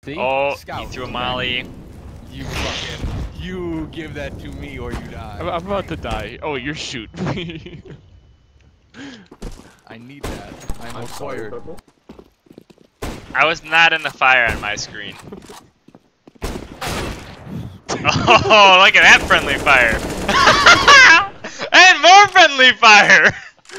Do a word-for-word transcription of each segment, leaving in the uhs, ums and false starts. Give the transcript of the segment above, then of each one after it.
See? Oh, Scout. he threw a molly. You fucking. You give that to me or you die. I'm, I'm about to die. Oh, you're shooting me. I need that. I'm, I'm sorry, acquired. Purple. I was not in the fire on my screen. Oh, look at that friendly fire. And more friendly fire.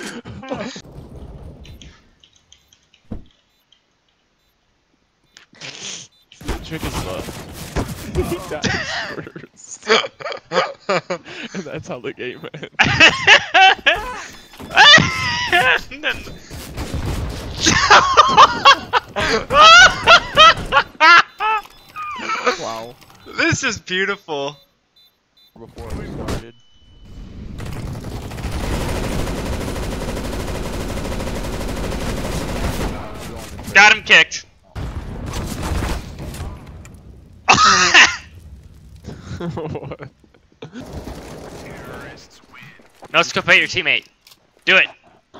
The trick is love. He dies first. And that's how the game ends. And then... Wow. This is beautiful. Before we started. Got him kicked. What? No scope at your teammate. Do it.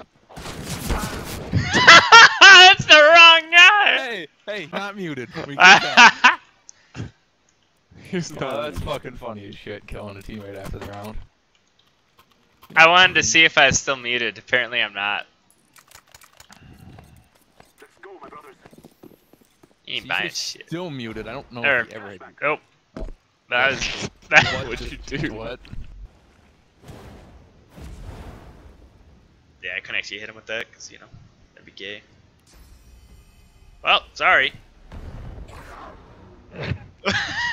That's the wrong guy. Hey, hey, not muted. We get that. He's Oh, not. that's fucking funny as shit, killing a teammate after the round. I wanted to see if I was still muted. Apparently I'm not. You ain't See, buying he's shit. Still muted. I don't know Or, if he ever had. nope. That was... That, What'd you do? What? yeah, I couldn't actually hit him with that, because, you know, that'd be gay. Well, sorry.